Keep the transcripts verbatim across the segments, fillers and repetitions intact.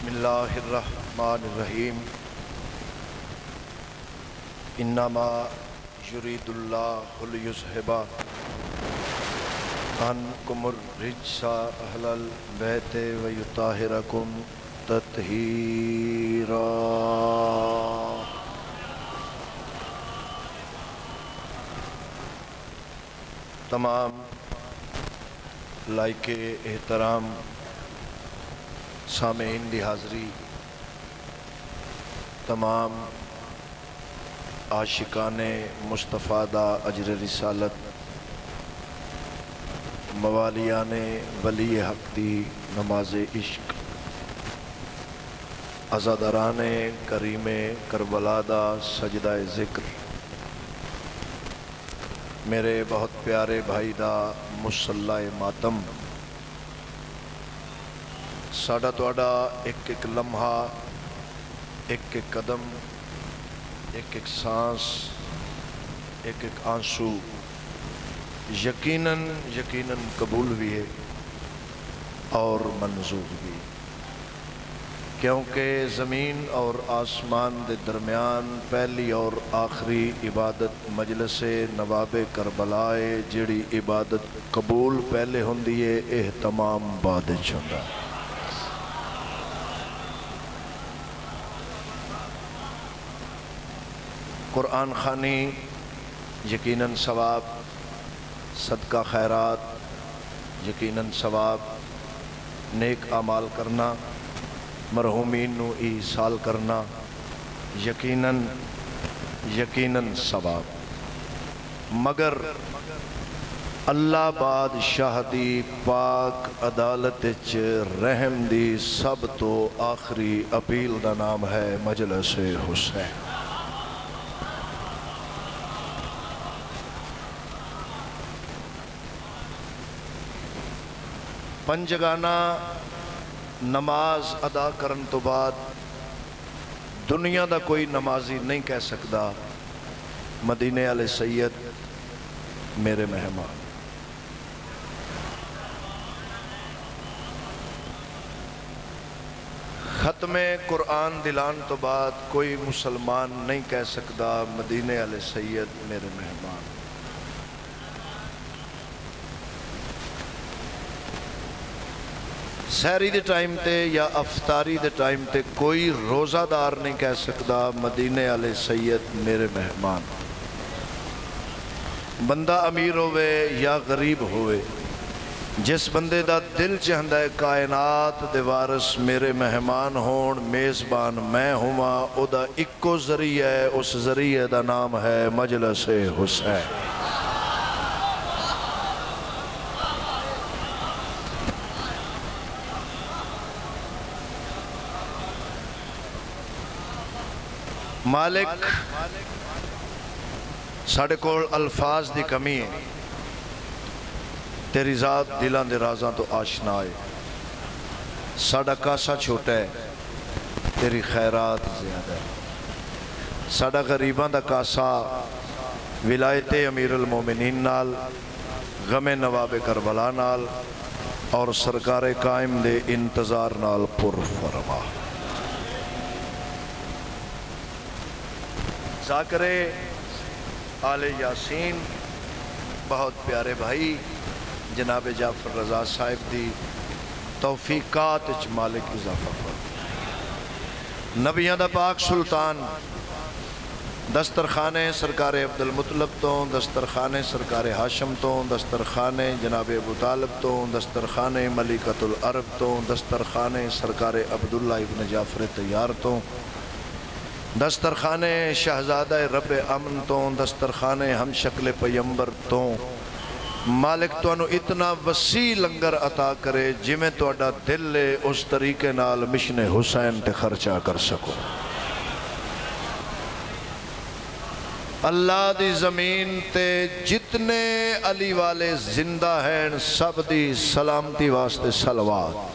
بسم اللہ الرحمن الرحیم انما یرید اللہ لیذھب عنکم الرجس اہل البیت ویطہرکم تطہیرا۔ تمام لائق احترام سامعین دی حاضری، تمام عاشقان مصطفیٰ دا اجر رسالت، موالیان ولی حق دی نماز عشق، عزاداران کریم کربلا دا سجدہ ذکر، میرے بہت پیارے بھائی دا مصلی ماتم، ساڈا تواڈا ایک ایک لمحہ، ایک ایک قدم، ایک ایک سانس، ایک ایک آنسو یقیناً یقیناً قبول بھی ہے اور منظور بھی، کیونکہ زمین اور آسمان دے درمیان پہلی اور آخری عبادت مجلس نواب کربلا ہے، جڑی عبادت قبول پہلے ہوندی ہے، اہتمام بعد وچ ہوندا ہے۔ قرآن خوانی یقیناً ثواب، صدقہ خیرات یقیناً ثواب، نیک اعمال کرنا، مرحومین نو ایصال کرنا یقیناً یقیناً ثواب، مگر اللہ بادشاہ دی پاک عدالت وچ رحم دی سب تو آخری اپیل دا نام ہے مجلس حسین۔ پنجگانہ نماز ادا کرن تو بعد دنیا دا کوئی نمازی نہیں کہہ سکتا مدینے والے سید میرے مہمان۔ ختم قرآن دلان تو بعد کوئی مسلمان نہیں کہہ سکتا مدینے والے سید میرے مہمان۔ سحری دے ٹائم تے یا افطاری دے ٹائم تے کوئی روزہ دار نہیں کہہ سکتا مدینے والے سید میرے مہمان۔ بندہ امیر ہوئے یا غریب ہوئے، جس بندے دا دل چاہندا ہے کائنات دے وارث میرے مہمان ہون، میزبان میں ہوا، او دا اکو ذریعہ ہے، اس ذریعہ دا نام ہے مجلس حسین۔ مالک ساڑھے کول الفاظ دی کمی ہے، تیری ذات دلان دے رازاں تو آشنا ہے، ساڑھا کاسا چھوٹا ہے تیری خیرات زیادہ ہے، ساڑھا غریباں دا کاسا ولایت امیر المومنین نال، غم نواب کربلا نال اور سرکار قائم دے انتظار نال پر فرما۔ ذاکر آل یاسین بہت پیارے بھائی جناب جعفر رضا صاحب دی توفیقات اچ مالک اضافہ پر نبیان دا پاک سلطان دسترخانے سرکار عبدالمطلب تو، دسترخانے سرکار ہاشم تو، دسترخانے جناب ابو طالب تو، دسترخانے ملکۃ العرب تو، دسترخانے سرکار عبداللہ ابن جعفر طیار تو، دسترخانے شہزادہ رب امن تو، دسترخانے ہم شکل پیمبر تو، مالک تو انو اتنا وسیع لنگر عطا کرے جمیں تو اڈا دل لے اس طریقے نال مشن حسین تے خرچہ کر سکو۔ اللہ دی زمین تے جتنے علی والے زندہ ہیں سب دی سلامتی واسطے صلوات۔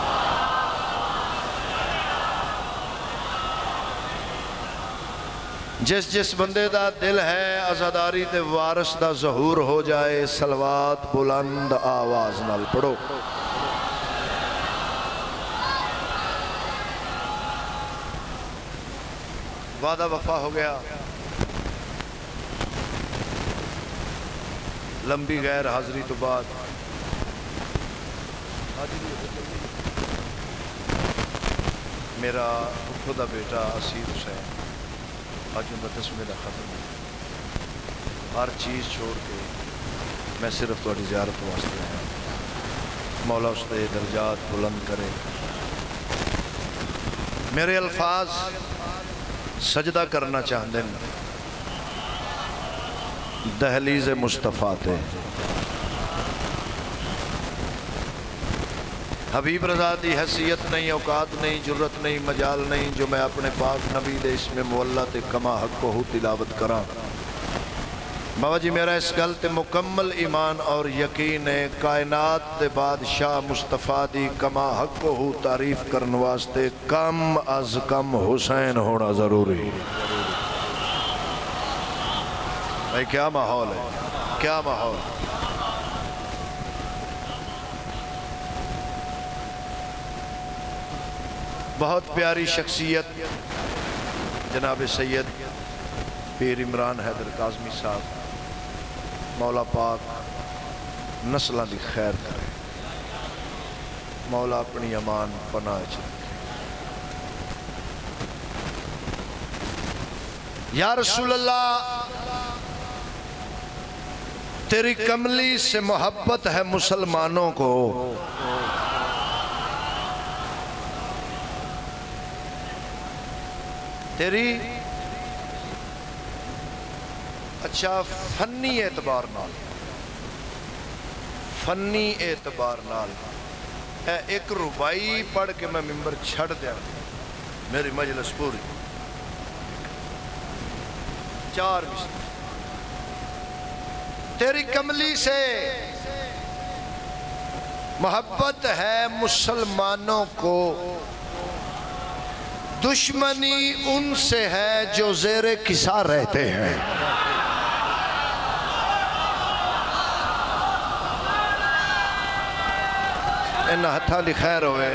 جس جس بندے دا دل ہے عزاداری دے وارث دا ظہور ہو جائے، صلوات بلند آواز نال پڑھو۔ وعدہ وفا ہو گیا، لمبی غیر حاضری تو بعد میرا پھپھو دا بیٹا اسیر حسین آج ان دسویں دا ختم ہے، ہر چیز چھوڑ کے میں صرف تھوڑی زیارت واسطے آیا، مولا اس دے درجات بلند کرے۔ میرے الفاظ سجدہ کرنا چاہتے ہیں دہلیز مصطفیٰ تے، حبیب رضا دی حیثیت نہیں، اوقات نہیں، جرت نہیں، مجال نہیں جو میں اپنے پاک نبی دے اس میں مولا تے کما حق کو ہو تلاوت کراں۔ بابا جی میرا اس گل تے مکمل ایمان اور یقین ہے، کائنات دے بادشاہ مصطفیٰ دی کما حق کو ہو تعریف کرن واسطے کم از کم حسین ہونا ضروری۔ بھائی کیا ماحول ہے، کیا ماحول۔ بہت پیاری شخصیت جناب سید پیر عمران حیدر کاظمی صاحب، مولا پاک نسلہ دی خیر کرے، مولا اپنی امان پناہ چلے۔ یا رسول اللہ تیری کملی سے محبت ہے مسلمانوں کو، تیری اچھا فنی اعتبار نال فنی اعتبار نال اے ایک ربائی پڑھ کے میں ممبر چھڑ دیا، میری مجلس پوری چار مصر۔ تیری کملی سے محبت ہے مسلمانوں کو، دشمنی ان سے ہے جو زیر کسا رہتے ہیں۔ انہ ہتھا لی خیر ہوئے،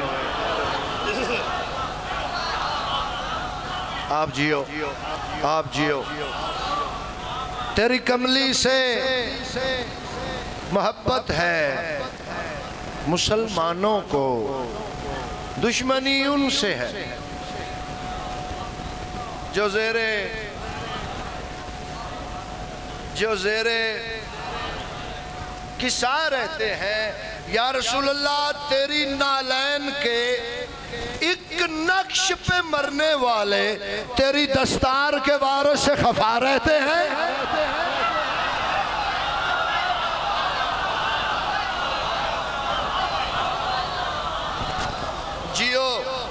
آپ جیو آپ جیو۔ تیری کملی سے محبت ہے مسلمانوں کو، دشمنی ان سے ہے جو زیرے جو زیرے کسا رہتے ہیں۔ یا رسول اللہ تیری نالین کے ایک نقش پہ مرنے والے تیری دستار کے وارث سے خفا رہتے ہیں۔ جیو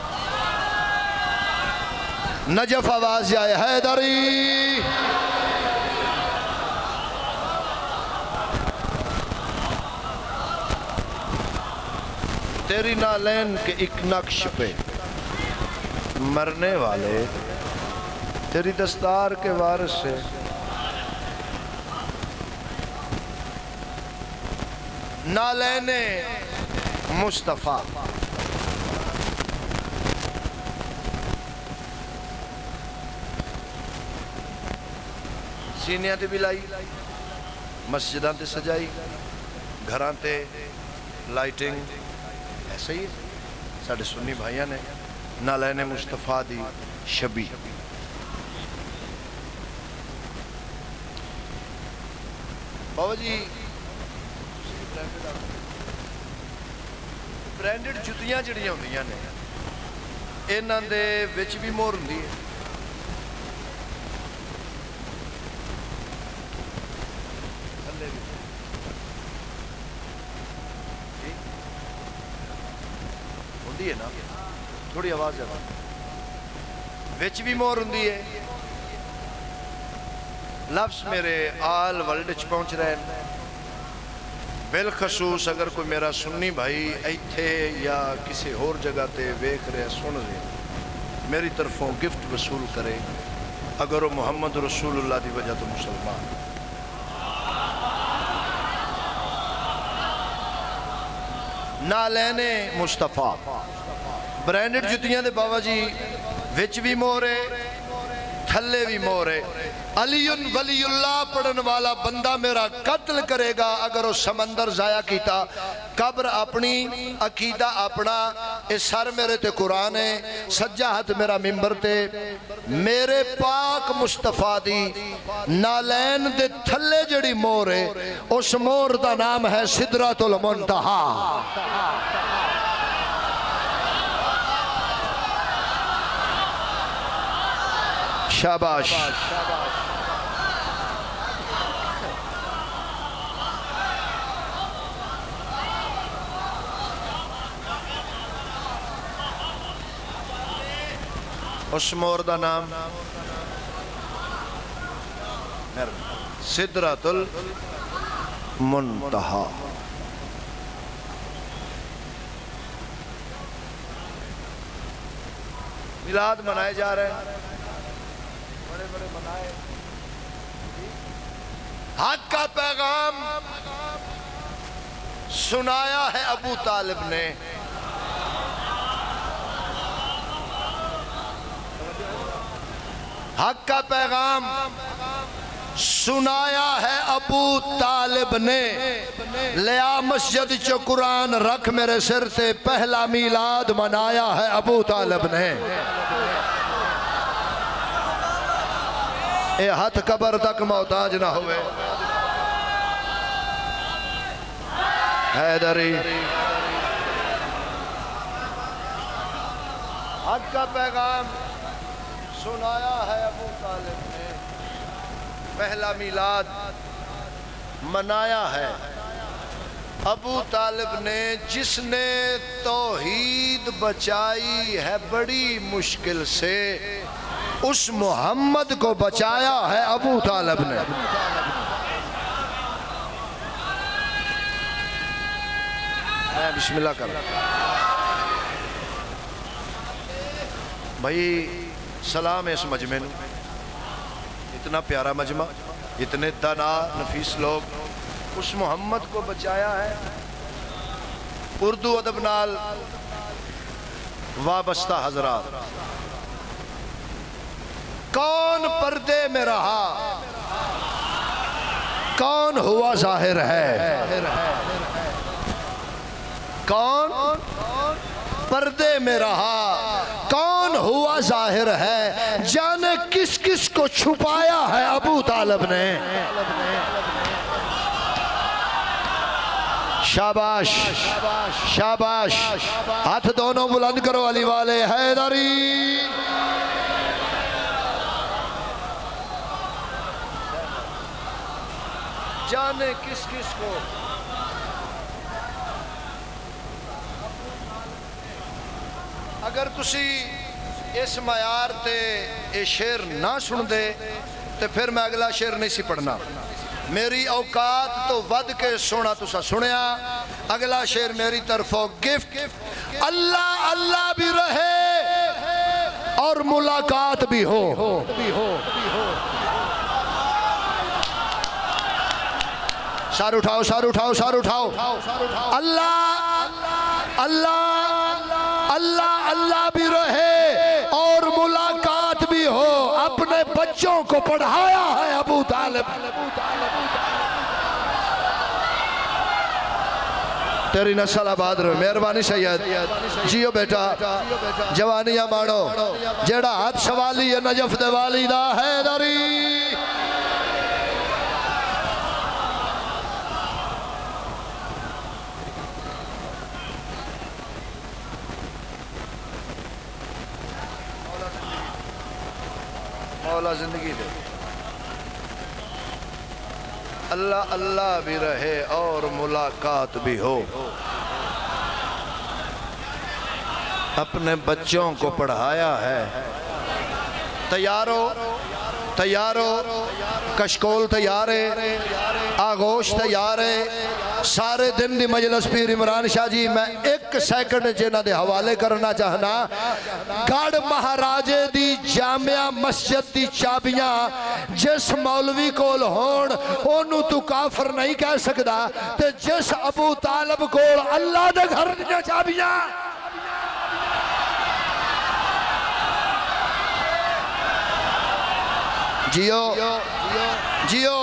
نجف آواز آئے حیدری، تیری نالین کے ایک نقش پہ مرنے والے تیری دستار کے وارث سے نالین مصطفیٰ۔ سینیاں تے بھی لائی، مسجداں تے سجائی، گھراں تے لائٹنگ، ایسا ہی ہے ساڑھے سنی بھائیاں نے نالین مصطفیٰ دی شبی۔ بابا جی برینڈڈ جتیاں جڑیاں ہوندیاں نے انہاں دے وچ بھی مور ہوندی ہے، ہے نا تھوڑی آواز ہے وچ بھی مور ہوندی ہے۔ لفظ میرے آل ورلڈ چ پہنچ رہے ہیں، بالخصوص اگر کوئی میرا سنی بھائی ایتھے یا کسی اور جگہ تے ویکھ رہے سن رہے میری طرفوں گفٹ وصول کرے، اگر وہ محمد رسول اللہ دی وجہ تو مسلمان۔ نالین مصطفیٰ برینڈڈ جتیاں دے بابا جی وچ بھی مورے، تھلے بھی مور ہے۔ علی ولی اللہ پڑھن والا بندہ میرا قتل کرے گا اگر وہ سمندر ضائع کیتا۔ قبر اپنی، عقیدہ اپنا، اس سر میرے تے قرآن ہے، سجا ہاتھ میرا ممبر تے، میرے پاک مصطفیٰ دی نالین دے تھلے جڑی مور ہے، اس مور دا نام ہے سدرۃ المنتہا۔ شاباش۔ اس مور دا نام سدرۃ المنتہا۔ میلاد منائے جا رہے ہیں، بڑے بڑے منائے۔ حق کا پیغام سنایا ہے ابو طالب نے، حق کا پیغام سنایا ہے ابو طالب نے، لیا مسجد چو قرآن رکھ میرے سر سے، پہلا میلاد منایا ہے ابو طالب نے۔ اے ہاتھ قبر تک محتاج نہ ہوئے۔ حیدری حق کا پیغام سنایا ہے ابو طالب نے، پہلا میلاد منایا ہے ابو طالب نے، جس نے توحید بچائی ہے بڑی مشکل سے، اس محمد کو بچایا ہے ابو طالب نے۔ بسم اللہ کر بھائی، سلام ہے اس مجمع نو، اتنا پیارا مجمع، اتنے دانا نفیس لوگ، اس محمد کو بچایا ہے۔ اردو ادب نال وابستہ حضرات، کون پردے میں رہا، کون ہوا ظاہر ہے، کون پردے میں رہا، کون ہوا ظاہر ہے، جانے کس کس کو چھپایا ہے ابو طالب نے۔ شاباش شاباش، ہاتھ دونوں بلند کرو علی والے حیدری۔ جانے کس کس کو اگر تسی اس معیار تے اے شعر نہ سن دے تو پھر میں اگلا شعر نہیں سی پڑھنا۔ میری اوقات تو ود کے سونا تسا سنیا، اگلا شعر میری طرفوں گفٹ۔ اللہ اللہ بھی رہے اور ملاقات بھی ہو، سار اٹھاؤ سار اٹھاؤ سار اٹھاؤ۔ اللہ اللہ اللہ اللہ بھی رہے اور ملاقات بھی ہو، اپنے بچوں کو پڑھایا ہے ابو طالب۔ تیری نسل آباد رہے، مہربانی سید جیو بیٹا، جوانیاں مانو، جیڑا ہاتھ سوالی ہے نجف دے والدہ حیدری۔ مولا زندگی دے، اللہ اللہ بھی رہے اور ملاقات بھی ہو، اپنے بچوں کو پڑھایا ہے۔ تیارو تیارو کشکول تیارے، آغوش تیارے، سارے دن دی مجلس پیر عمران شاہ جی میں ایک سیکنڈ جنہ دے حوالے کرنا چاہنا۔ گاڑ مہاراجے دی جامعہ مسجد دی چابیاں جس مولوی کول ہون انہوں تو کافر نہیں کہہ سکتا، تے جس ابو طالب کول اللہ دے گھر دی چابیاں جیو جیو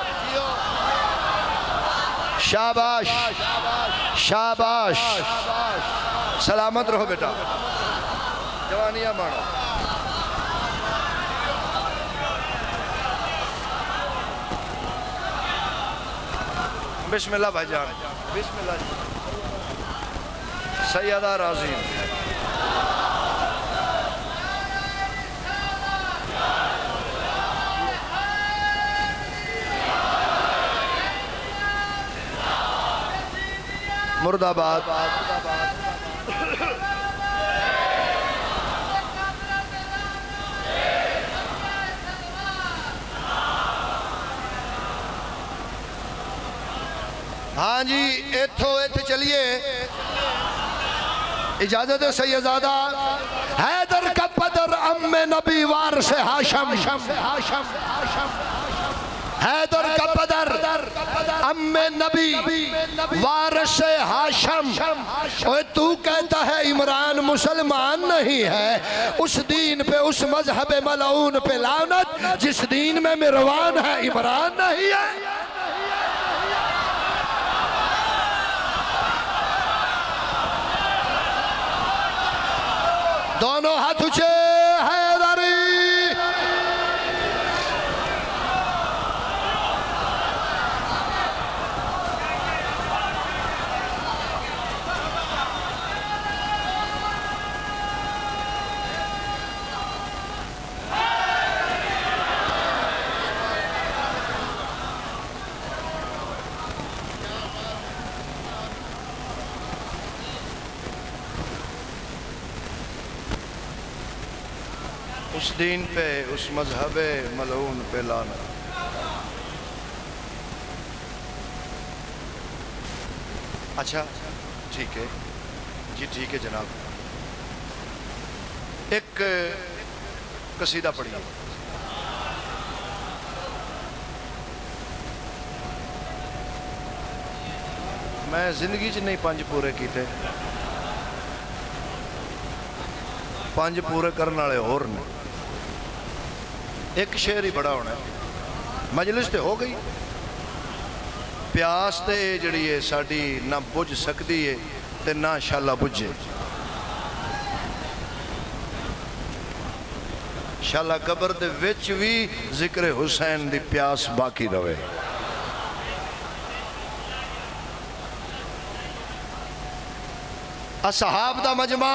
شاباش شاباش سلامت رہو بیٹا جوانیاں مارو بسم اللہ بھائی جان بسم اللہ سیدہ راضی مرد آباد ہاں جی ایتھو ایتھ چلیے اجازت ہے سیدزادہ حیدر کا بدر ام نبی وارث ہاشم حیدر کا بدر ام نبی وارث ہاشم اوہ تو کہتا ہے عمران مسلمان نہیں ہے اس دین پہ اس مذہب ملعون پہ لعنت جس دین میں مروان ہے عمران نہیں ہے دونوں ہاتھ اچھے حیدری اس دین پہ اس مذہب ملعون پہ لعنت اچھا ٹھیک ہے جی ٹھیک ہے جناب ایک قصیدہ پڑھیے میں زندگی چ نہیں پانچ پورے کیتے پانچ پورے کرنے والے اور نے ایک شعر ہی بڑا ہونا ہے مجلس تے ہو گئی پیاس تے جڑی ہے ساڑی نہ بجھ سکتی ہے تے نہ شاللہ بجھے شاللہ قبر دے وچ بھی ذکر حسین دی پیاس باقی روے اصحاب دا مجمع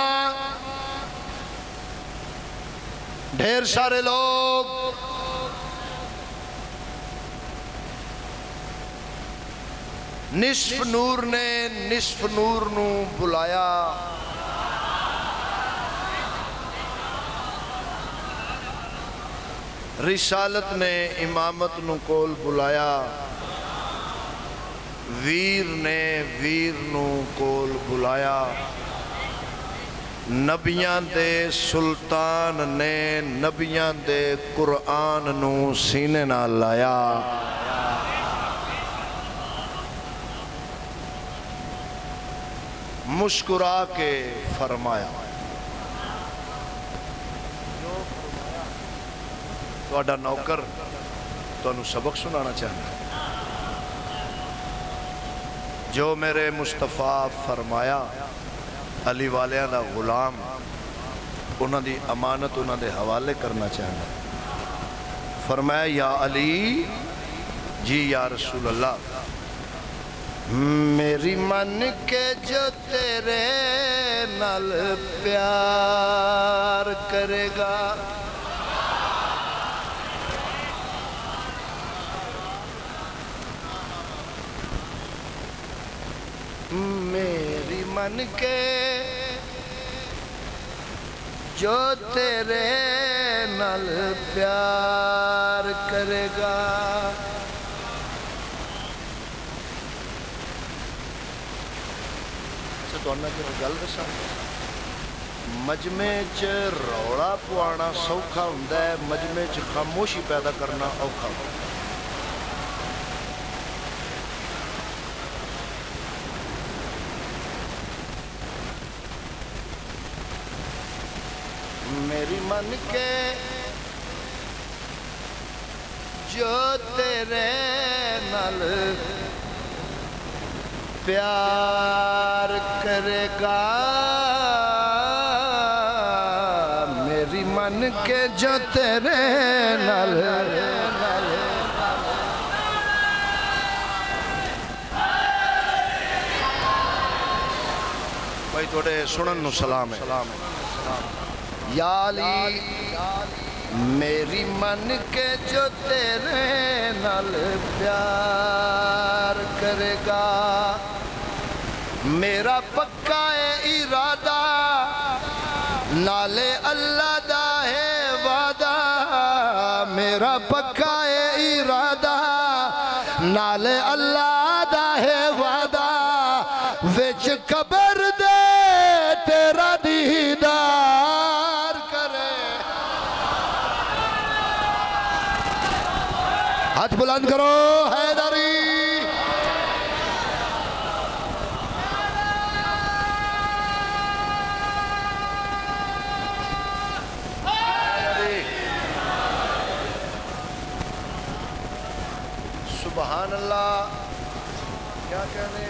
ڈھیر سارے لوگ نصف نور نے نصف نور نو بلایا رسالت نے امامت نو کول بلایا ویر نے ویر نو کول بلایا نبیان دے سلطان نے نبیان دے قرآن نو سینے نہ لایا مسکرا کے فرمایا تو اڈا نوکر تو انہوں سبق سنانا چاہنا جو میرے مصطفیٰ فرمایا علی والیاں دا غلام انہاں دی امانت انہاں دے حوالے کرنا چاہنا فرمایا یا علی جی یا رسول اللہ میری من کے جو تیرے نال پیار کرے گا میری من کے جو تیرے نال پیار کرے گا اچھا تو انہا کہ گل بسا مجمع چ روڑا پوانا سوکھا ہوندہ ہے مجمع چ خاموشی پیدا کرنا اوکھا ہوندہ ہے میری من کے جو تیرے نال پیار کرے گا میری من کے جو تیرے نال بھائی توڑے سنن نو سلام ہے یا علی میری من کے جو تیرے نال پیار کرے گا میرا پکا ہے ارادہ نالے اللہ دا ہے وعدہ میرا پکا ہے ارادہ نالے اللہ دا ہے وعدہ وچ قبر دے تیرا دیدار کرے ہاتھ بلند کرو حیدری سبحان اللہ کیا کہنے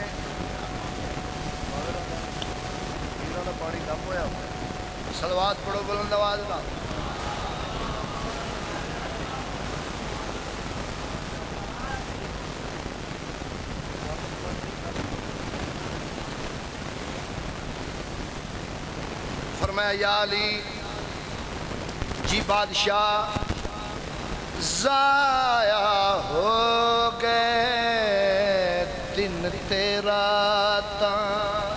انہوں نے پانی کم ہویا صلوات پڑھو بلند آواز نہ فرمایا یا علی جی بادشاہ ضائع ہو گئے دن تیرا تاں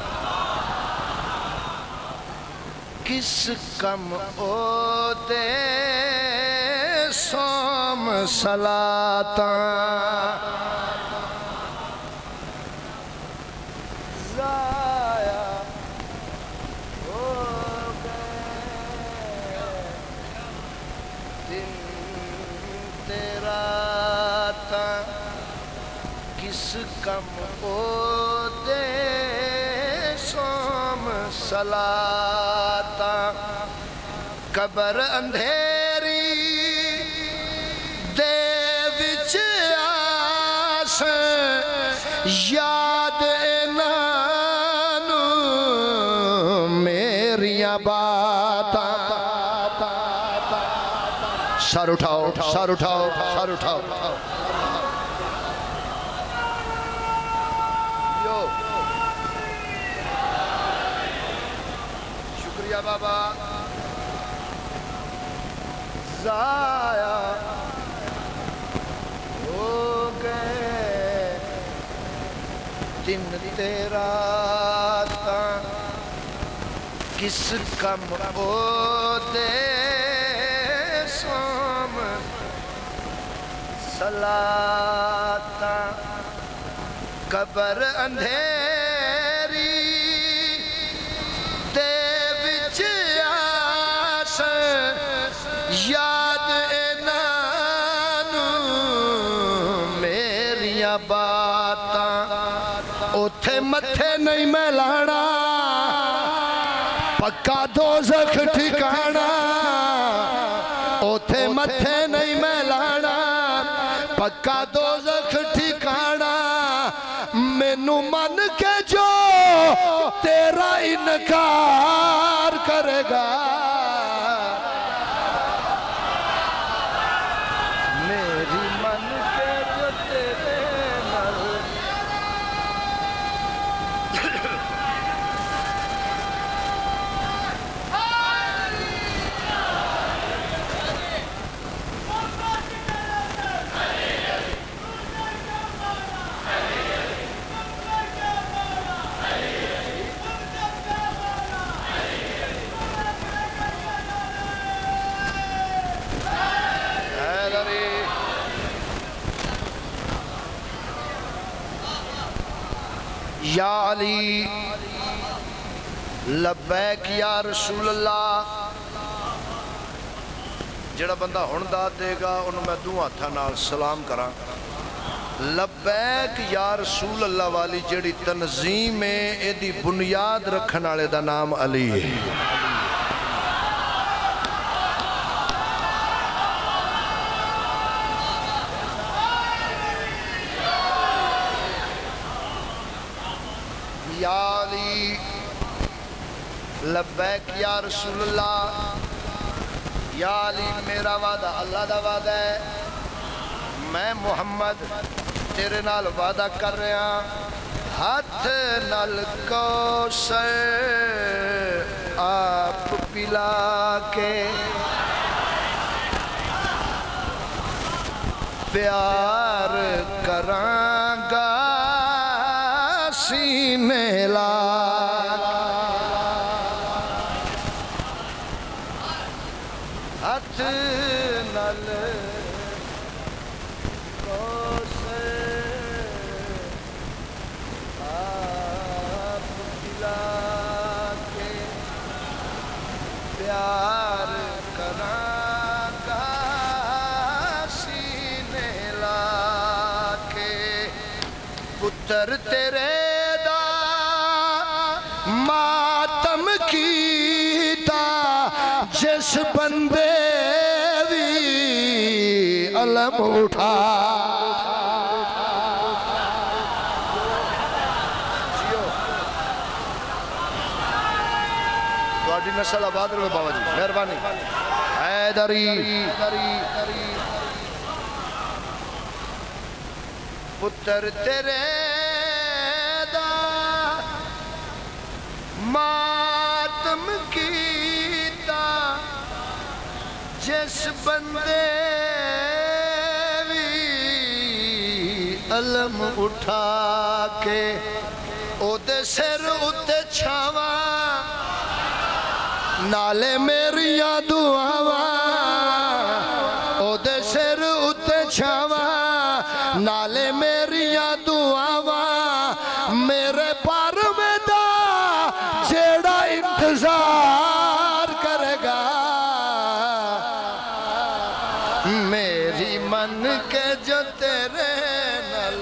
کس کم او دے سوم صلاتاں ضائع ہو گئے دن تیرا تاں کس کم او دے سوم صلاتاں قبر اندھیری دے وچ آس یاد انانو میریاں باتاں سر اٹھاؤ سر اٹھاؤ سر اٹھاؤ شکریہ بابا ضائع ہو گئے دن تیرا تاں کس کم او دے سوم صلاتاں قبر اندھیری دے وچ آس یاد انانو میریاں باتاں اتھے متھے نہیں میں لانا پکا دوزخ ٹھکانا اتھے متھے نہیں میں لانا پکا دوزخ ٹھکانا مینوں من کے جو تیرا انکار کرے گا میری من کے جو تیرے نال یا علی لبیک یا رسول اللہ جڑا بندہ ہن داد دے گا انہوں میں دوں ہاتھاں نال سلام کراں لبیک یا رسول اللہ والی جڑی تنظیم میں ایدی بنیاد رکھن والے دا نام علی ہے لبیک یا رسول اللہ، یا علی میرا وعدہ اللہ دا وعدہ ہے، میں محمد تیرے نال وعدہ کر رہا، ہاتھ نال کوثر آپ پلا کے پیار کرانگا سینے لا، ہاتھ نال کوثر آپ پلا کے پیار کرانگا سینے لا کے، پتر تیرے دا ماتم کیتا جس بندے بھی علم اٹھا، تواڈی نسل آباد رہے بابا جی، مہربانی حیدری، پتر تیرے دا ماتم کیتا جس بندے بھی علم اٹھا کے، او دے سر اتے چھاواں نالے میریاں دعاواں، او دے سر اتے چھاواں نالے میریاں دعاواں، میرے پار میں دا جیڑا انتظار کرے گا، میری من کے جو تیرے نال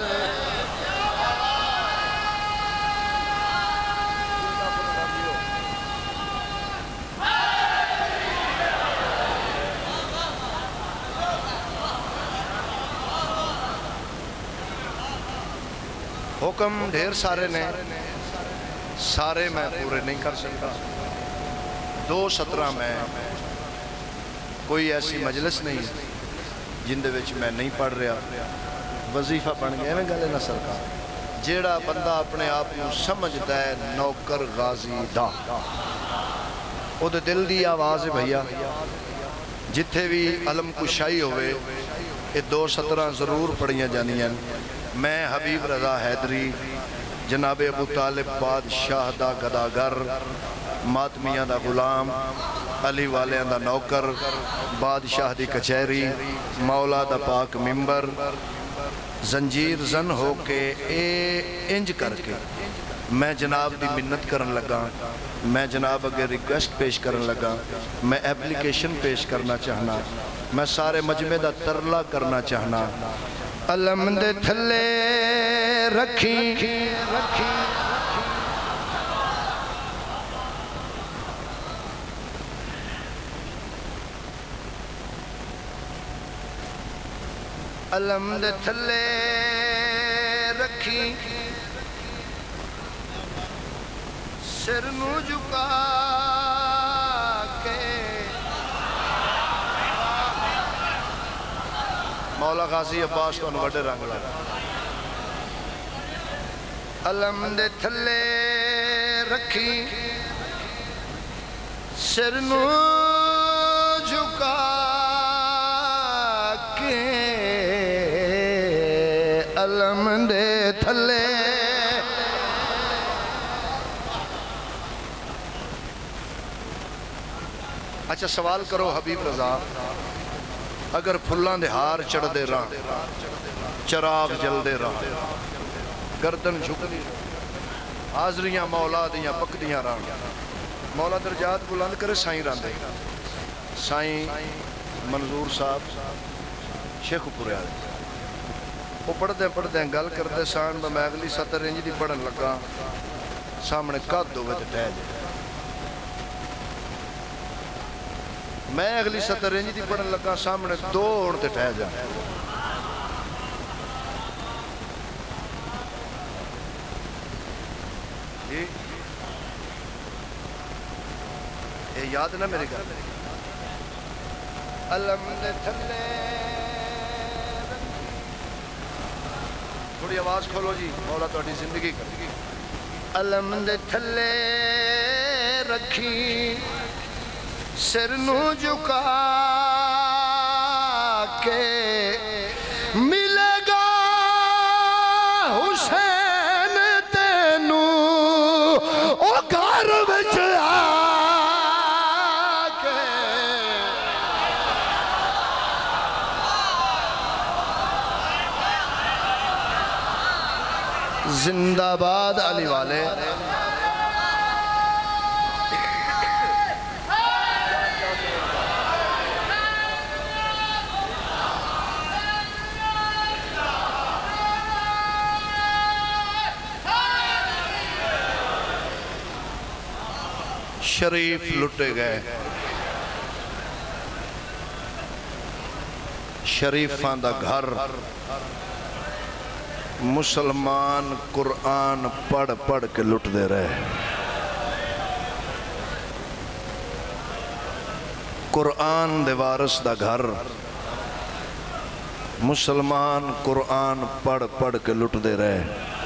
حکم ڈھیر سارے نے، سارے میں پورے نہیں کر سکتا، دو سترہ میں کوئی ایسی مجلس نہیں جن دے وچ میں نہیں پڑھ رہا، وظیفہ بن گیا میں گلے نہ سرکار، جیڑا بندہ اپنے آپ کو سمجھتا ہے نوکر غازی دا، او دے دل دی آواز ہے بھیا، جتھے بھی علم کشائی ہوئے یہ دو سترہ ضرور پڑھیاں جانیاں۔ میں حبیب رضا حیدری جناب ابو طالب بادشاہ دا گداگر، ماتمیاں دا غلام، علی والیاں دا نوکر، بادشاہ دی کچہری، مولا دا پاک ممبر، زنجیر زن ہو کے اے انج کر کے میں جناب دی منت کرن لگا، میں جناب اگر ریکویسٹ پیش کرن لگا، میں اپلیکیشن پیش کرنا چاہنا، میں سارے مجمع دا ترلا کرنا چاہنا، علم دے تھلے رکھی علم دے تھلے رکھی سر نو جھکا کے، مولا غازی عباس تو انوڑے رنگ لگا، علم دے تھلے رکھی سر نو جھکا کے، علم دے تھلے اچھا سوال کرو حبیب رضا، اگر پھلاں دے ہار چڑھ دے راں، چراغ جل دے راں، گردن جھکلی حاضریاں مولا دیاں پک دیاں راں، مولا درجات بلند کرے سائیں راں دے، سائیں منظور صاحب شیخ پورے آدھے، وہ پڑھ دیں پڑھ دیں گل کر دے سان میں اگلی ستر انج دی پڑھن لگا، سامنے قد ہوئے تے ٹھہ جائے، میں اگلی ستر انج دی پڑھن لگا، سامنے دو اڑتے ٹھہ جائے، یاد نہ میرے گھر علم دے تھلے تھوڑی آواز کھولو جی مولا تہاڈی زندگی کر علم دے تھلے رکھی سر نو جھکا کے ملے گا حسین تینو او گھر وچ آ کے زندہ باد علی والے شریف لٹے گئے شریفاں دا گھر مسلمان قرآن پڑھ پڑھ کے لٹ دے رہے قرآن دے وارث دا گھر مسلمان قرآن پڑھ پڑھ کے لٹ دے رہے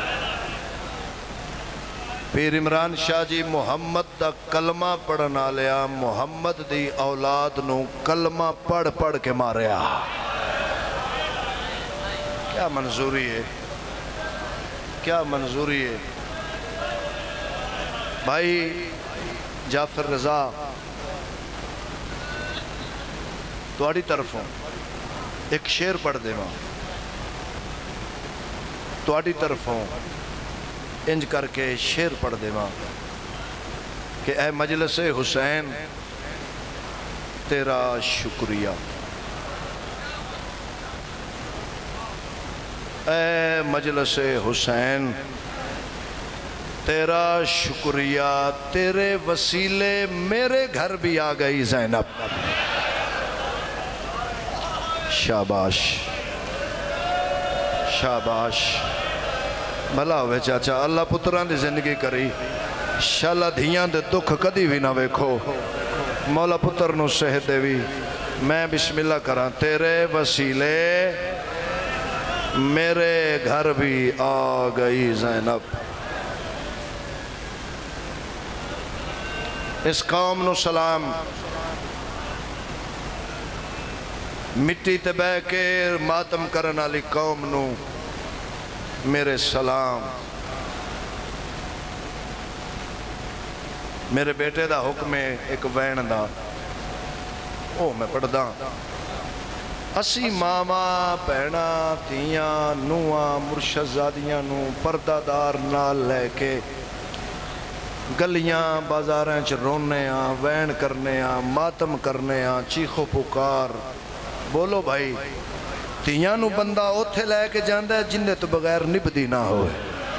پیر عمران شاہ جی محمد دا کلمہ پڑھنا لیا محمد دی اولاد نو کلمہ پڑھ پڑھ کے ماریا کیا منظوری ہے کیا منظوری ہے بھائی جعفر رضا تواڈی طرفوں ایک شعر پڑھ دے ماں تواڈی طرفوں انج کر کے شعر پڑھ دے ماں کہ اے مجلس حسین تیرا شکریہ اے مجلس حسین تیرا شکریہ تیرے وسیلے میرے گھر بھی آ گئی زینب شاباش شاباش بھلا ہوئے چاچا اللہ پتران دی زندگی کری شاللہ دھیاں دے دکھ کدی بھی نہ ویکھو مولا پتر نو صحت دے بھی میں بسم اللہ کراں تیرے وسیلے میرے گھر بھی آ گئی زینب اس قوم نو سلام مٹی تے بہ کے ماتم کرن والی قوم نو میرے سلام میرے بیٹے دا حکم ہے ایک وین دا او میں پڑھ دا اسی ماما پینا تیاں نوہاں مرشزادیاں نو پردہ دار نال لے کے گلیاں بازاریں چ رونے آں وین کرنے آں ماتم کرنے آں چیخو پکار بولو بھائی تیاں نو بندہ اوتھے لے کے جاندہ ہے جن تو بغیر نبدی نہ ہوئے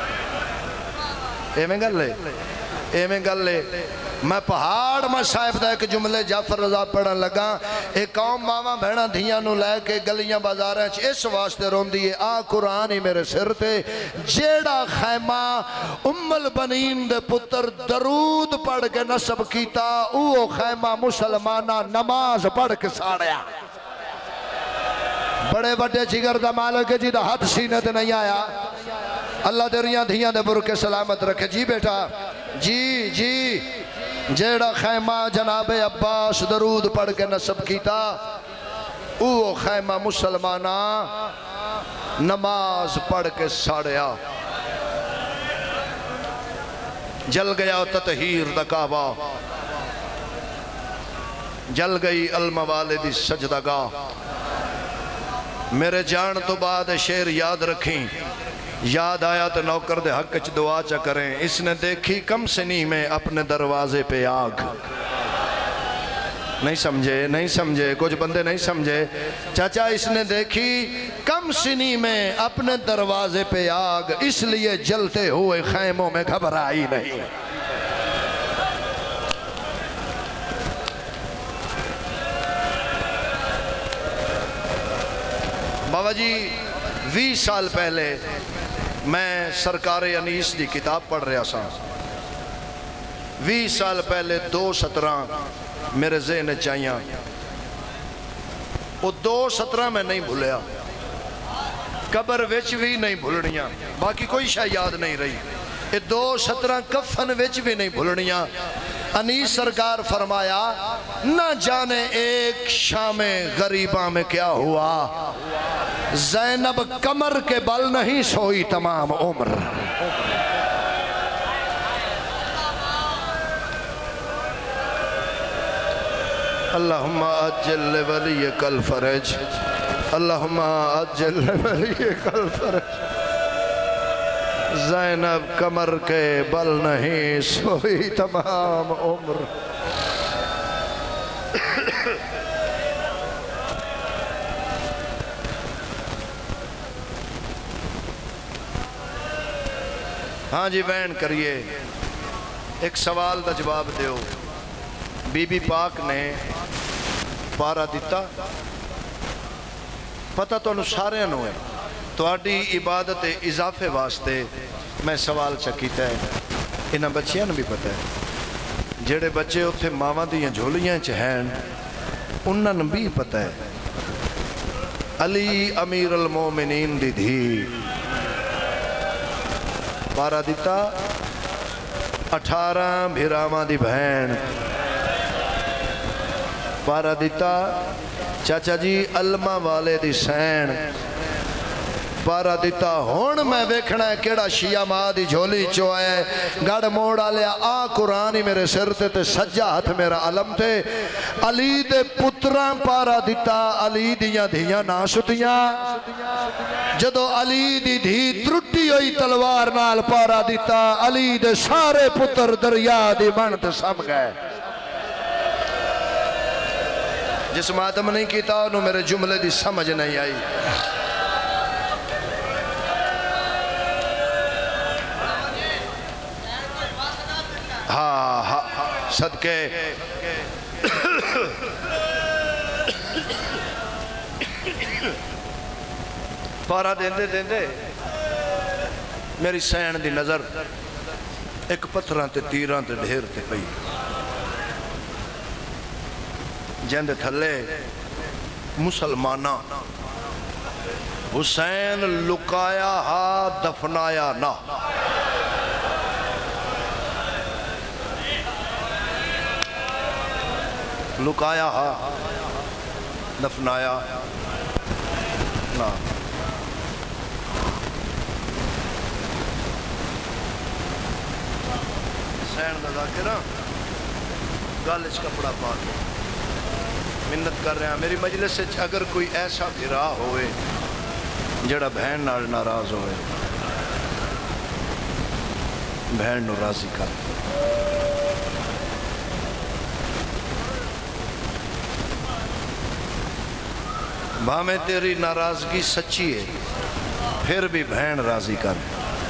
اے میں گل لے اے میں گل لے میں پہاڑ میں صاحب دا ایک جملے جعفر رضا پڑھن لگا ایک قوم ماما بھیڑا دھیاں نو لے کے گلیاں بازاریں اس واسطے رون دیئے آ قرآن ہی میرے سر تے جیڑا خیمہ ام البنین دے پتر درود پڑھ کے نصب کیتا او خیمہ مسلمانہ نماز پڑھ کے ساڑیا بڑے بڑے جگر دا مالک جی دا ہاتھ سینے تے نہیں آیا اللہ دریاں دھیاں دے برکے سلامت رکھے جی بیٹا جی جی جیڑا خیمہ جناب عباس درود پڑھ کے نصب کیتا او خیمہ مسلمانہ نماز پڑھ کے ساڑیا جل گیا تطہیر دا کعبہ جل گئی الموالدی سجدگاہ میرے جان تو بعد شعر یاد رکھیں یاد آیا تو نوکر دے حق چ دعا چا کریں اس نے دیکھی کم سنی میں اپنے دروازے پہ آگ نہیں سمجھے نہیں سمجھے کچھ بندے نہیں سمجھے چاچا اس نے دیکھی کم سنی میں اپنے دروازے پہ آگ اس لیے جلتے ہوئے خیموں میں گھبرائی نہیں بابا جی وی سال پہلے میں سرکار انیس دی کتاب پڑھ رہا سا وی سال پہلے دو سترہ میرے ذہن چاہیاں وہ دو سترہ میں نہیں بھولیا قبر وچ بھی نہیں بھولنیاں باقی کوئی شاہ یاد نہیں رہی یہ دو سترہ کفن وچ بھی نہیں بھولنیاں انیس سرکار فرمایا نہ جانے ایک شام غریباں میں کیا ہوا زینب کمر کے بل نہیں سوئی تمام عمر اللہم اجل ولیک الفرج اللہم اجل ولیک الفرج زینب کمر کے بل نہیں سوئی تمام عمر ہاں جی بین کریے ایک سوال دا جواب دیو بی بی پاک نے پارا دیتا پتہ تو انہوں سارے انہوں ہے تو آڈی عبادت اضافے واسطے میں سوال چکیتا ہے انہاں بچیاں نے بھی پتہ ہے جڑے بچے اتھے ماما دیاں جھولیاں چہین انہاں نے بھی پتہ ہے علی امیر المومنین دی دھی پارا دیتا اٹھارہ بھیراما دی بہن پارا دیتا چاچا جی علمہ والے دی سین پارا دیتا ہون میں ویکھنا ہے کیڑا شیعہ ماں دی جھولی چوئے گڑ موڑا لیا آ قرآنی میرے سر تے تے سجا ہاتھ میرا علم تے علی دے پتران پارا دیتا علی دیاں دیاں ناسوتیاں جدو علی دی دھی ترٹی ہوئی تلوار نال پارا دیتا علی دے سارے پتر دریا دی بنت سم گئے جس ماتم نہیں کیتا انہوں میرے جملے دی سمجھ نہیں آئی ہاں ہاں صدقے پارا دیندے دیندے میری سین دی نظر ایک پتھران تے تیران تے ڈھیر تے پئی جندے تھلے مسلمانہ حسین لکایا ہا دفنایا نہ لکایا ہا دفنایا نہ حسین دا ذاکرہ گالج کپڑا پا کے منت کر رہے ہیں میری مجلس سے اگر کوئی ایسا بھرا ہوئے جڑا بہن نال ناراض ہوئے بہن نو راضی کر باں میں تیری ناراضگی سچی ہے پھر بھی بہن راضی کر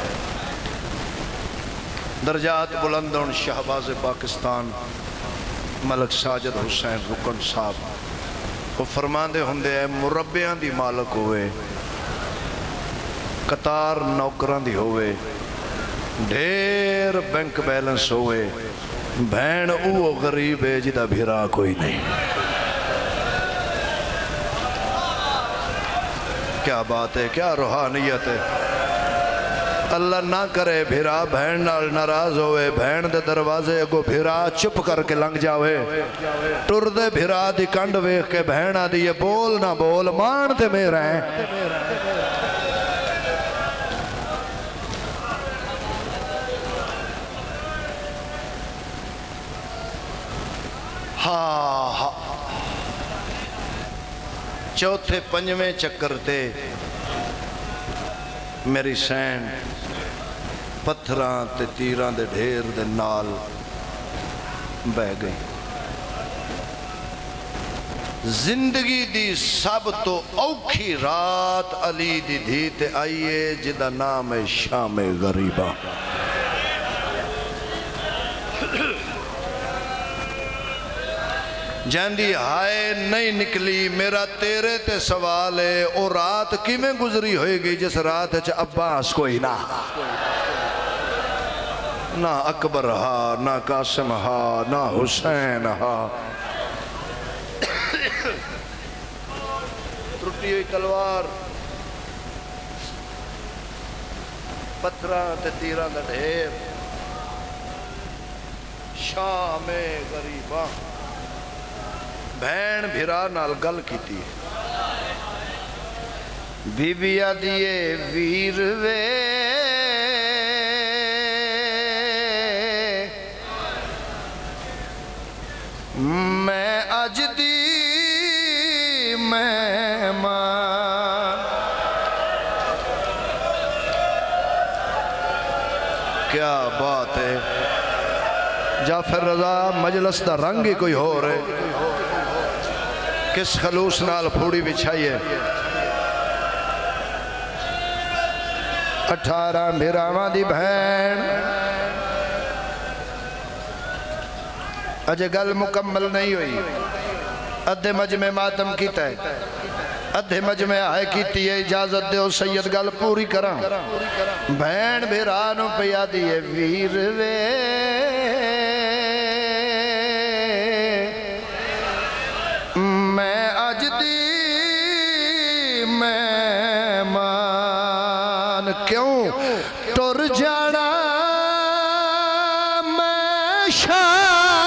درجات بلندون شہباز پاکستان ملک ساجد حسین رکن صاحب وہ فرماندے ہوندے ہیں مربیان دی مالک ہوئے قطار نوکران دی ہوئے ڈھیر بینک بیلنس ہوئے بہن او غریب ہے جدہ بھیرا کوئی نہیں کیا بات ہے کیا روحانیت ہے اللہ نہ کرے بھیرا بہن نال ناراض ہوئے بہن دے دروازے اگو بھیرا چپ کر کے لنگ جاوے ٹر دے بھیرا دی کنڈ ویخ کے بہن آدھی یہ بول نہ بول مان تے میرے ہیں ہاں ہاں چوتھے پنجویں چکر تے میری سین پتھران تے تیران دے ڈھیر دے نال بہ گئی زندگی دی سب تو اوکھی رات علی دی دھی تے آئیے جدہ نام شام غریبہ جاندی ہائے نہیں نکلی میرا تیرے تے سوال ہے او رات کی میں گزری ہوئے گی جس رات ہے عباس کوئی نہ نہ اکبر ہا نہ قاسم ہا نہ حسین ہا ٹرٹی ہوئی تلوار پتھراں تے تیراں دا ڈھیر شام غریباں بہن بھرا نال گل کیتی بی بی آدیے ویر وے میں اج دی مہمان کیا بات ہے جعفر رضا مجلس دا رنگ ہی کوئی ہو رہے کس خلوص نال پھوڑی بچھائیے اٹھارہ بھیراواں دی بہن اجے گل مکمل نہیں ہوئی ادھے مجمع ماتم کیتا ہے ادھے مجمع آئے کیتی ہے اجازت دے او سید گل پوری کراں بہن بھیرانوں پیا دیئے ویر وے میں اج دی مہمان کیوں ٹر جانا میں شاہ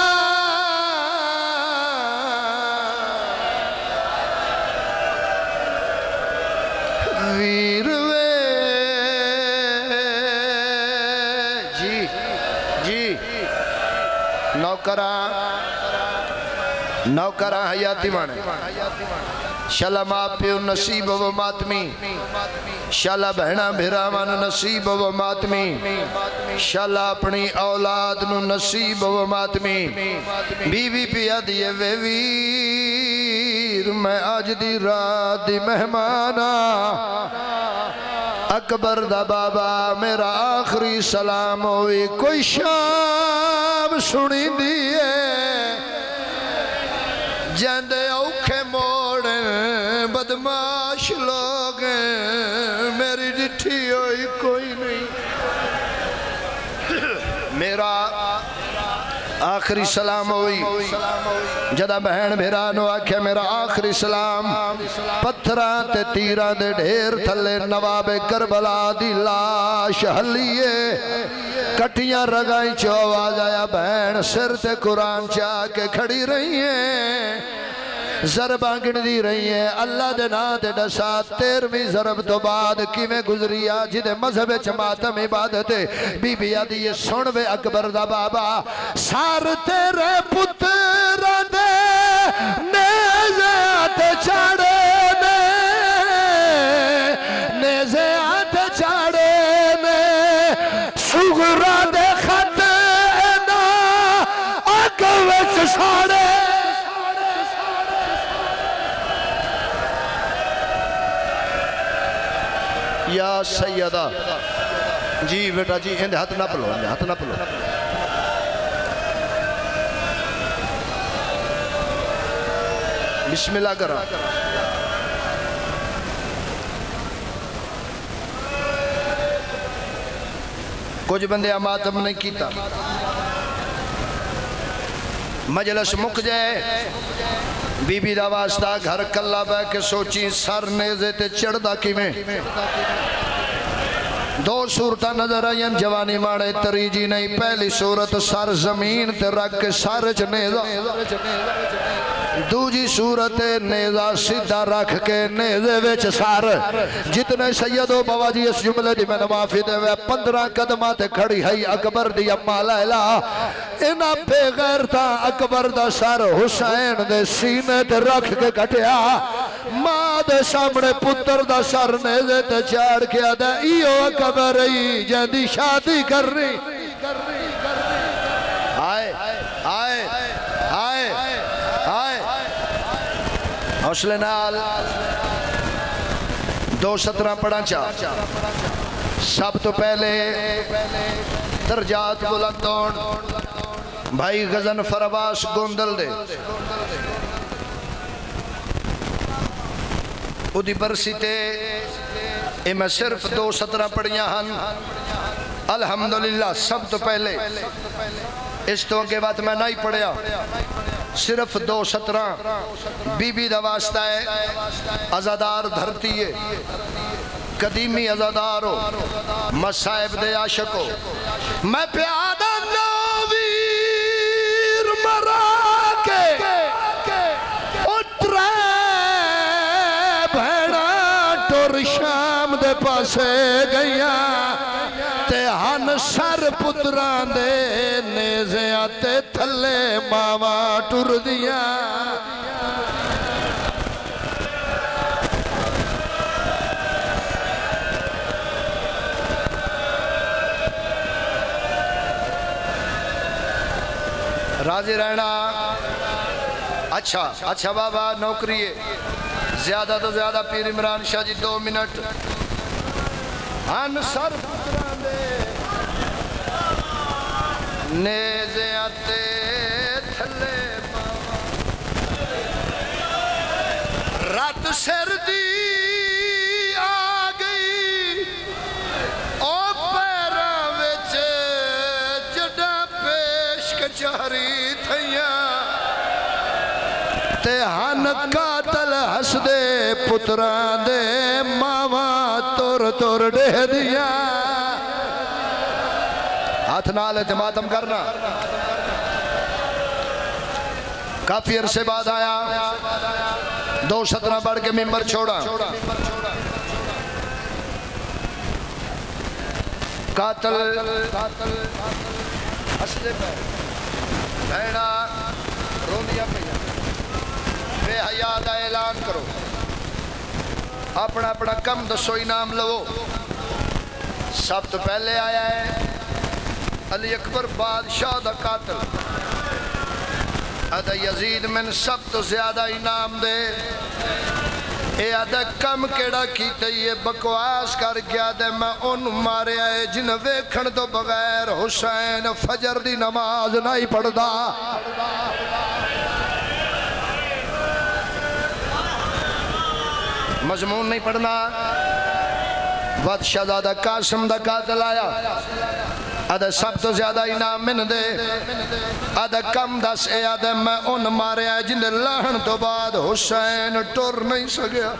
ویر وے جی جی نوکراں نوکراں حیاتی مانے شالا ماں پیو نصیب و ماتمی شالا بہنا بھراوان نصیب و ماتمی شالا اپنی اولاد نو نصیب و ماتمی بی بی پیا دیئے وے ویر میں آج دی رات دی مہمانا اکبر دا بابا میرا آخری سلام ہوئی کوئی شام سنی دیئے جندے اوکھے موڑیں بدماش لوگ میری ڈٹھی ہوئی کوئی نہیں میرا آخری سلام ہوئی جدہ بہن بھیرانو آکھے میرا آخری سلام پتھران تے تیران دے ڈھیر تھلے نواب کربلا دی لاش حلیے کٹیاں رگائیں چو آواز آیا بہن سر تے قرآن چاہ کے کھڑی رہی ہیں ضرباں گن دی رہی ہیں اللہ دے نا دے ڈسا تیرویں ضرب تو بعد کی میں گزری آج دے مذہب چماتم عبادت بی بی آدھی یہ سنوے اکبر دا بابا سار تیرے پتر دے نیزے آتے چاڑے نے نیزے آتے چاڑے نے سگرہ دے خط نا اکوچ ساڑے یا سیدہ جی بیٹا جی اندھے ہاتھ نہ پلو اندھے ہاتھ نہ پلو بسم اللہ کرا کچھ بندے ماتم نہیں کیتا مجلس مک جائے بی بی دا واسطہ گھر کلا بے کے سوچی سر نیزے تے چڑھدا کی میں دو صورتہ نظر آئین جوانی ماڑے تریجی نہیں پہلی صورت سر زمین تے رکھ کے سارج نیزہ دوجی صورت نیزہ سدھا رکھ کے نیزے ویچ سار جتنے سیدو بواجی اس جملے دی میں نوافی دے وے پندرہ قدمات کھڑی ہے اکبر دی اما لیلہ انہا بے غیر تھا اکبر دا سر حسین دے سینے تے رکھ کے کٹیا ماں دے سامنے پتر دا سر نیزے تے چاڑ کیا دے ایو اکبر ای جہدی شادی کر رہی آئے آئے آئے آئے حوصلے نال دو سترہ پڑھا چاہ سب تو پہلے درجات بلندون بھائی غزن فرباس گوندل دے ادھی برسی تے اے میں صرف دو سترہ پڑھیاں ہن الحمدللہ سب تو پہلے اس تو کے بعد میں نہیں پڑھیا صرف دو سترہ بی بی دا واسطہ ہے ازادار دھرتی ہے قدیمی ازادار ہو مصائب دے عاشق ہو میں پیادہ نویر مرا کے اترے بھیڑا ٹور شام دے پاسے گئیاں تے ہن سر پتران دے نیزیاں تے تھلے ماما ٹر دیاں راضی رہنا اچھا اچھا بابا نوکری ہے زیادہ تو زیادہ پیر عمران شاہ جی دو منٹ ہن سر پتران دے نیزیاں تے تھلے ماما رات سردی آ گئی او پیراں وچ جڑا پیش کچہری تھیاں تے ہن قاتل ہس دے پتران دے ماما تور تور ڈے دیا ہاتھ نال اعتمادم کرنا کافی عرصے بعد آیا دو سترہ بڑھ کے ممبر چھوڑا قاتل ہسدے پہ بھیڑا روندیاں پہ بے حیاء دا اعلان کرو اپنا اپنا کم دسو انعام لو سب تو پہلے آیا ہے علی اکبر بادشاہ دا قاتل ادھا یزید من سب تو زیادہ انعام دے اے ادھا کم کیڑا کیتے یہ بکواس کر گیا دے میں ان مارے آئے جن ویکھن تو بغیر حسین فجر دی نماز نہیں پڑھ دا مضمون نہیں پڑھنا ود شہزادہ قاسم دا قاتل آیا ادھا سب تو زیادہ انعام من دے ادھا کم دس اے ادھا میں ان مارے آئے جن لہن تو بعد حسین ٹور نہیں سگیا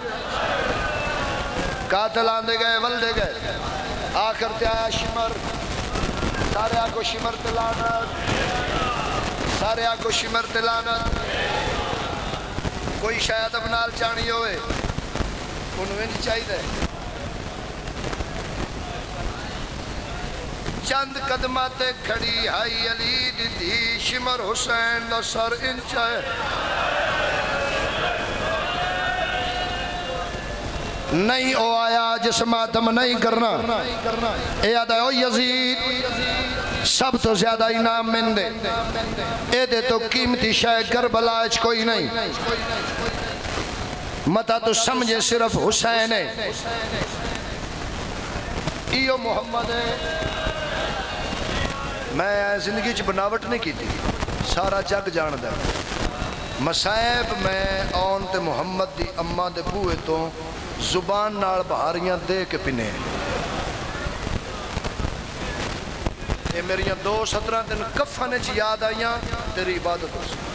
قاتل آندے گئے ولدے گئے آخر تے آیا شمر سارے آکو شمر تلانت سارے آکو شمر تلانت کوئی شاید ابنال چانی ہوئے انہوں نے چاہی دے چند قدمات کھڑی ہائی علی دی شمر حسین دا سر انچائے نہیں او آیا جس ماتم نہیں کرنا اے آدھا او یزید سب تو زیادہ انعام من دے اے دے تو قیمتی شاہ کربلا اچ کوئی نہیں متا تو سمجھے صرف حسین ہے ایو محمد ہے میں زندگی چ بناوٹ نہیں کی تھی سارا جگ جان دا مسائب میں آن تے محمد دی اماں دے بوئے تو زبان نال بہاریاں دے کے پنے یہ میریاں دو سترہ دن کفنے چی یاد آئیاں تیری عبادت ہو سکتا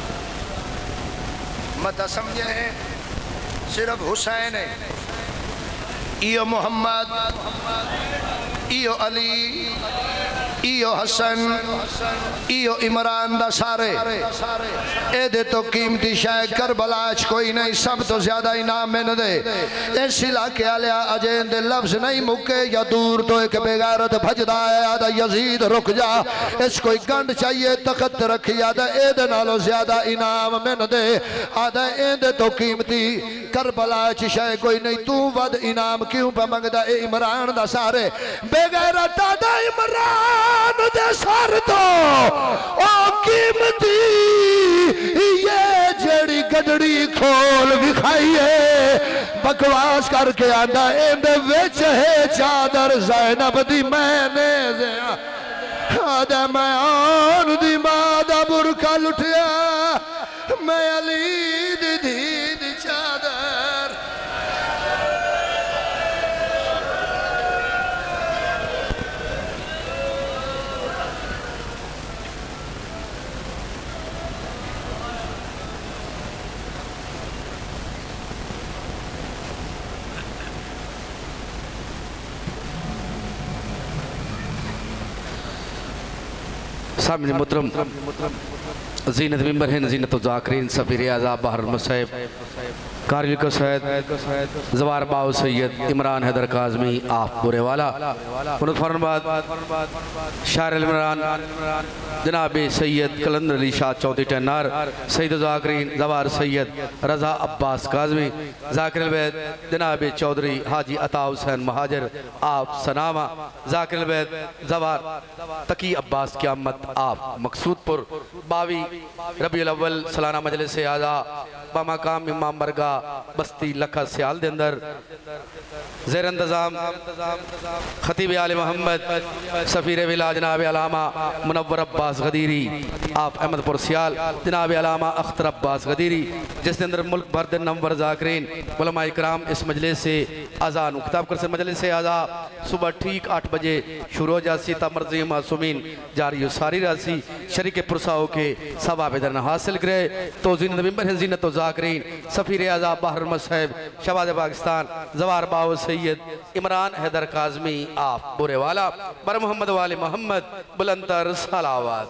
متا سمجھے ہیں صرف حسین ہے ایو محمد ایو علی ایو حسن ایو عمران دا سارے اے دے تو قیمتی شاہ کربلا اچ کوئی نہیں سب تو زیادہ انعام میں نہ دے اس علاقے آلیا اجین دے لفظ نہیں مکے یا دور تو ایک بغیرت بھجدہ ہے آدھا یزید رک جا اس کوئی گنڈ چاہیے تخت رکھی آدھا اے دے نالو زیادہ انعام میں نہ دے آدھا اے دے تو قیمتی کربلا اچ شاہ کوئی نہیں تو ود انعام کیوں پہ مگدہ اے عمران دا سارے بغیرت آدھا عمران دے سار تو او قیمتی یہ جڑی گجڑی کھول بکھائیے بکواس کر کے آندہ اندے وچ ہے چادر زینب دی میں نے زیا آدھا میں آن دی مادہ برکا لٹیا میں علی دی دی دی چادر سامنے محترم زینت ممبر ہیں زینت الذاکرین سفیر اعظم بحر المصائب قاری القصائد زوار باو سید عمران حیدر کاظمی آپ بورے والا منت فورن بعد شاعر عمران جناب سید کلندر علی شاہ چودھری ٹینار سید الذاکرین زوار سید رضا عباس کاظمی ذاکر البیت جناب چودھری حاجی عطا حسین مہاجر آپ سنامہ ذاکر البیت زوار تقی عباس قیامت آپ مقصود پر باوی ربیع الاول سالانہ مجلس اعزا بمقام امام برگاہ بستی لکھا سیال دے اندر زیر انتظام خطیب آل محمد سفیر ولا جناب علامہ منور عباس غدیری آپ احمد پور سیال جناب علامہ اختر عباس غدیری جس دے اندر ملک بھر دے نمبر ذاکرین علماء اکرام اس مجلس سے آزان کتاب کر سے مجلس سے آزا صبح ٹھیک آٹھ بجے شروع جاسی تا مرضی معصومین جاری و ساری راسی شریک پرساؤ کے ثواب درن حاصل کرے تو زینت ممبر ہیں زینت الذاکرین سفیر اعظم بحر المصائب شہباز پاکستان زوار باو سید عمران حیدر کاظمی آپ بورے والا بر محمد والی محمد بلندر صلاوات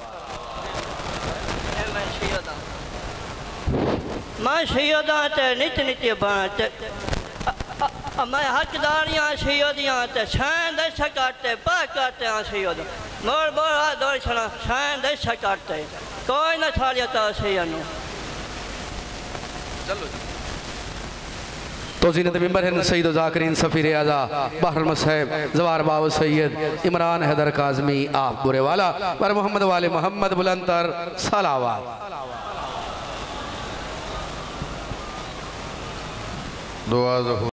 میں شیعداں تے نت نت بانتے میں حقداریاں شیعدیاں تے شین دے شکاتے پاکاتے ہیں شیعداں مور بورا دور چھنا شین دے شکاتے کوئی نہ چھاڑیتا شیعنو تو زینت ممبر ہیں سید الذاکرین سفیر اعظم بحر المصائب زوار باو سید عمران حیدر کاظمی آپ بورے والا بر محمد والی محمد بلندر صلاوات دعا